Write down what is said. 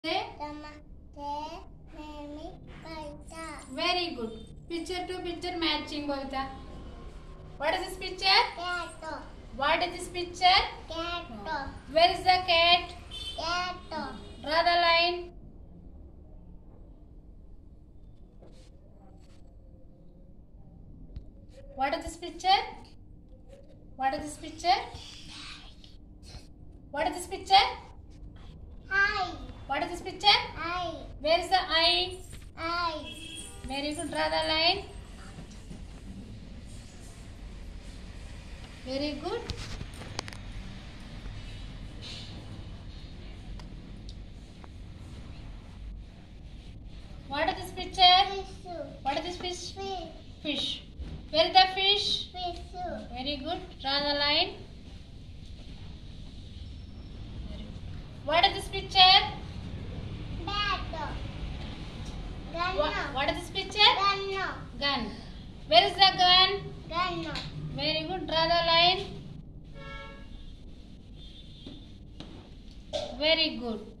Say. Very good. Picture to picture matching, Bhavitha. What is this picture? Cat. What is this picture? Cat. Where is the cat? Cat. Draw the line. What is this picture? What is this picture? What is this picture? Eye. What is this picture? Eye. Where is the eye? Eye. Very good. Draw the line. Very good. What is this picture? Fish. What is this fish? Fish. Fish. Where is the fish? Fish. Very good. Draw the line. What is this picture? Bat. Gun. What is this picture? Gun. Gun. Where is the gun? Gun. Very good. Draw the line. Very good.